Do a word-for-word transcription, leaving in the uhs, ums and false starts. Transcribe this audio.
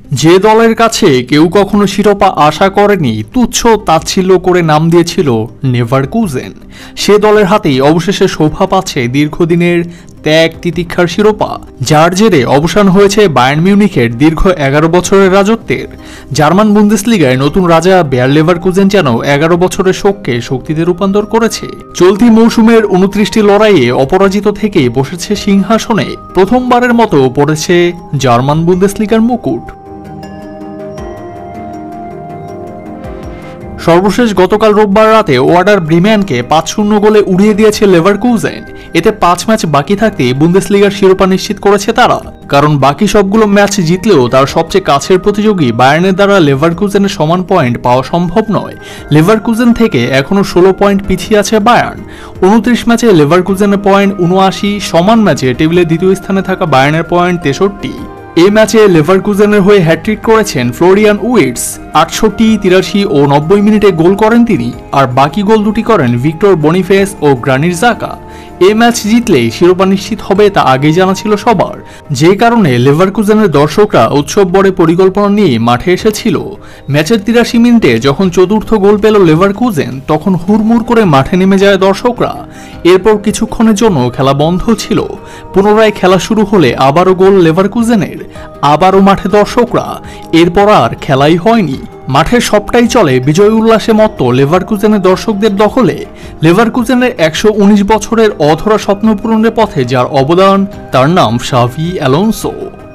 যে দলের কাছে কেউ কখনো শিরোপা আশা করেনি, তুচ্ছ তাচ্ছিল্য করে নাম দিয়েছিল নেভারকুজেন, সে দলের হাতেই অবশেষে শোভা পাচ্ছে দীর্ঘদিনের ত্যাগ তিতিক্ষার শিরোপা, যার জেরে অবসান হয়েছে বায়ার্ন মিউনিখের দীর্ঘ এগারো বছরের রাজত্বের। জার্মান বুন্দেসলিগায় নতুন রাজা বায়ার লেভারকুজেন যেন এগারো বছরের শোককে শক্তিতে রূপান্তর করেছে। চলতি মৌসুমের উনত্রিশটি লড়াইয়ে অপরাজিত থেকে বসেছে সিংহাসনে, প্রথমবারের মতো পড়েছে জার্মান বুন্দেসলিগার মুকুট। সর্বশেষ গতকাল রোববার রাতে ওয়ার্ডার ব্রিম্যানকে পাঁচ শূন্য গোলে উড়িয়ে দিয়েছে লেভারকুজেন। এতে পাঁচ ম্যাচ বাকি থাকতে বুন্দেসলিগার শিরোপা নিশ্চিত করেছে তারা, কারণ বাকি সবগুলো ম্যাচ জিতলেও তার সবচেয়ে কাছের প্রতিযোগী বায়ার্নের দ্বারা লেভারকুজেনের সমান পয়েন্ট পাওয়া সম্ভব নয়। লেভারকুজেন থেকে এখনও ষোলো পয়েন্ট পিছিয়ে আছে বায়ার্ন। উনত্রিশ ম্যাচে লেভারকুজেনের পয়েন্ট উনআশি, সমান ম্যাচে টেবিলে দ্বিতীয় স্থানে থাকা বায়ার্নের পয়েন্ট তেষট্টি। এই ম্যাচে লেভারকুজেনের হয়ে হ্যাটট্রিক করেছেন ফ্লোরিয়ান উইটস, আটষট্টি, তিরাশি ও নব্বই মিনিটে গোল করেন তিনি, আর বাকি গোল দুটি করেন ভিক্টর বনিফেস ও গ্রানিট জাকা। এই ম্যাচ জিতলেই শিরোপা নিশ্চিত হবে তা আগেই জানা ছিল সবার, যে কারণে লেভারকুজেনের দর্শকরা উৎসব বড়ে পরিকল্পনা নিয়ে মাঠে এসেছিল। ম্যাচের তিরাশি মিনিটে যখন চতুর্থ গোল পেল লেভারকুজেন, তখন হুড়মুড় করে মাঠে নেমে যায় দর্শকরা। এরপর কিছুক্ষণের জন্য খেলা বন্ধ ছিল। পুনরায় খেলা শুরু হলে আবারও গোল লেভারকুজেনের, আবারও মাঠে দর্শকরা। এরপর আর খেলাই হয়নি। মাঠের সবটাই চলে বিজয় উল্লাসে মত্ত লেভারকুজেনের দর্শকদের দখলে। লেভারকুজেনের একশো উনিশ বছরের অধরা স্বপ্ন পূরণের পথে যার অবদান, তার নাম শাভি অ্যালোনসো।